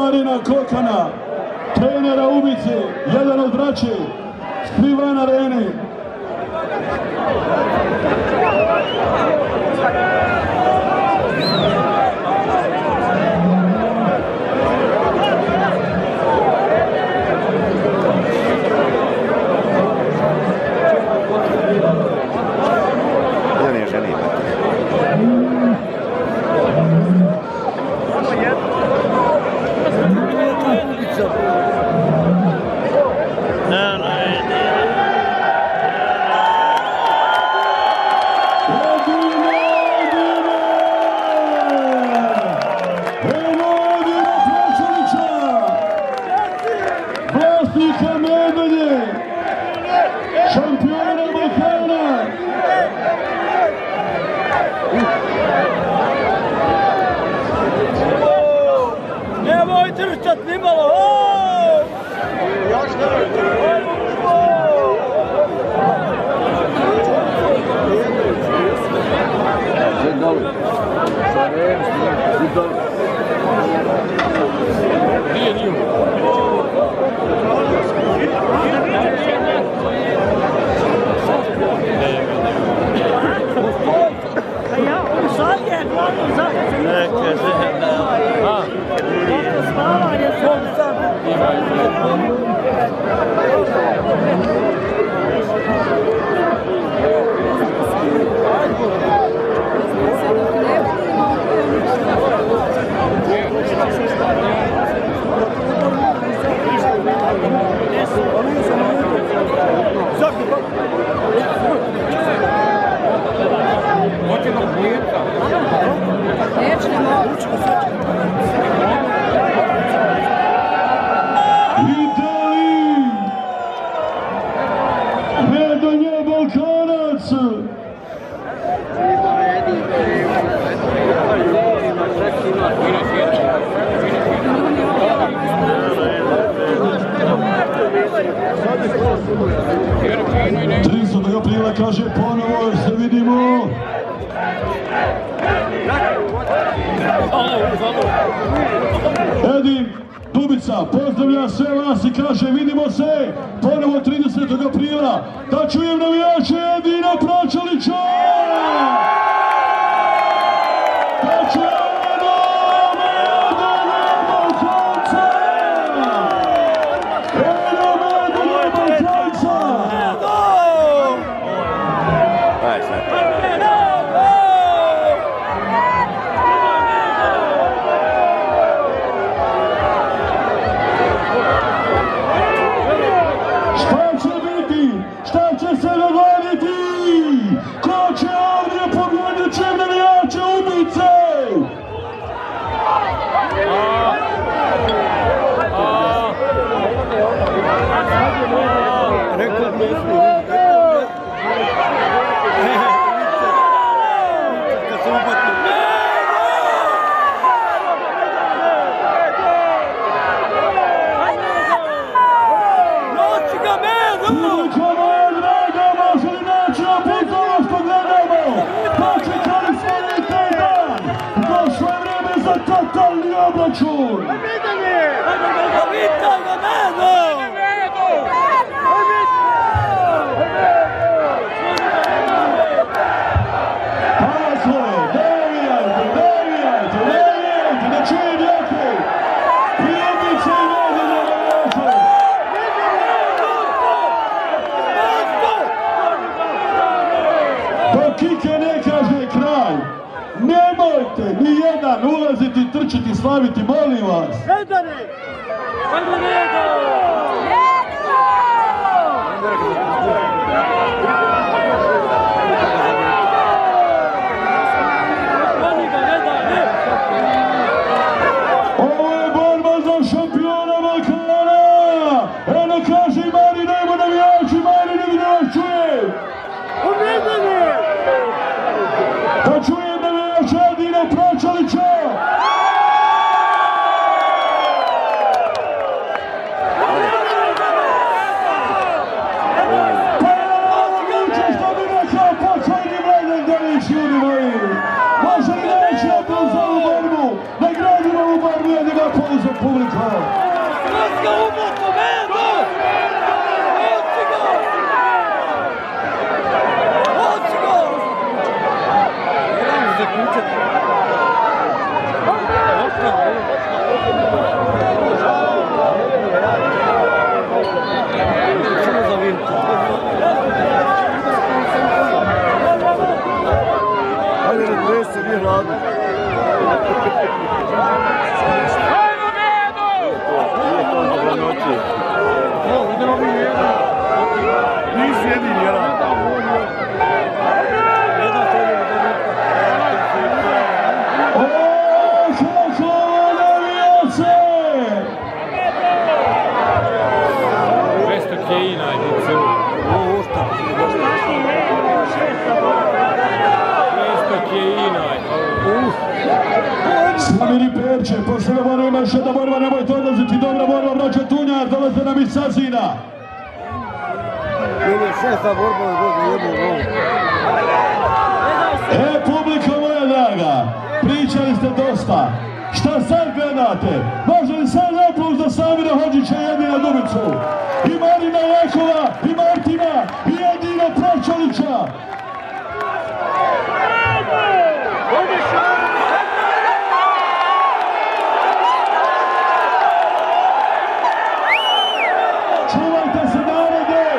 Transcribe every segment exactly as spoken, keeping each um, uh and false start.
Marina Kokana, trenera ubice, jedan od braće, svi van arene. tristo do aprila kaže ponovo se vidimo. Edin Dubica pozdravlja sve vas i kaže vidimo se ponovo tridesetog aprila. Da čujem navijače Edina Pračalića! Da čujem totalni obračun! Pazle, devijajte, devijajte, devijajte, da čujem jake! Prijemice i noge na navijače! Dok Kike ne kaže kraj, nemojte ni jedan ulaziti, trčiti, slaviti, molim vas! Redari! Ajde redari! Ovo je borba za šampiona Balkana! Eno kaže i Mari, nemo navijači, Mari, ne vidim vas čujem! Redari! Da čujem navijače Edina Pračalića! aplauz za publiku. Hrvatska umotno, Medo! Oci go! Oci go! Idemo zaključati. Samo za vintu. Ajde, ne dve se nije radno. Ajmo, Medo! Nije to na dva noći. Idemo mi jedan. Nisi jedin jedan. Jedan to je O, Šašova navijače! dvesta kejina je dicu. O, šta? dvesta kejina je. Slaviri Perče, posle borba ima još jedna borba, nemojte odlaziti, dobra borba, braća Tunjar, dolaze nam iz Sazina. Ovo je šesta borba od godine jednu golu. E, publika moja draga, pričali ste dosta. Šta sad gledate? Može li sad aplauz za Samira Hodžića i Edina Dubicu? I Marina Jakova, i Martina, i Edina Pračalića. Čuvajte se narode!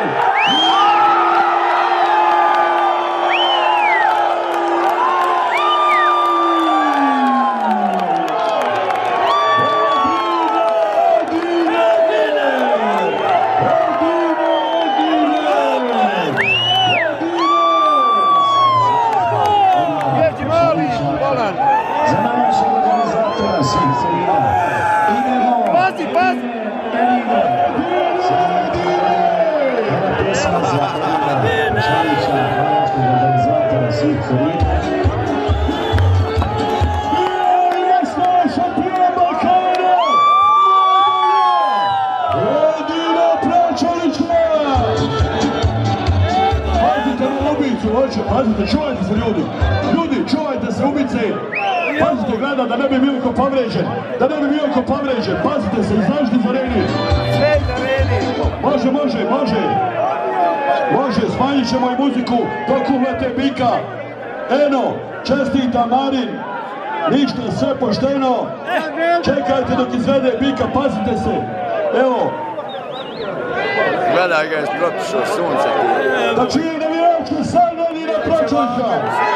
Za najvišeg organizatora svih celina idemo Pazi, pazi! Ova pjesma za Edina Šarića, najvišeg organizatora svih celina. Jasno, šampion Balkana! Edina Pračalića! Pazite na ubicu, hoće, pazite, čuvajte se ljudi! Ljudi, čuvajte se ubice! Pazite, gleda da ne bi Milko povređen, da ne bi Milko povređen, pazite se, izađite za reni. Sve za reni! Može, može, može. Može, smanjit ćemo i muziku dok uhlete bika. Eno, čestita Marin, ništa, sve pošteno. Čekajte dok izvede bika, pazite se. Evo, Gledaj ga, je protišao sunce. da čujem navijačku sad Edina Pračalića.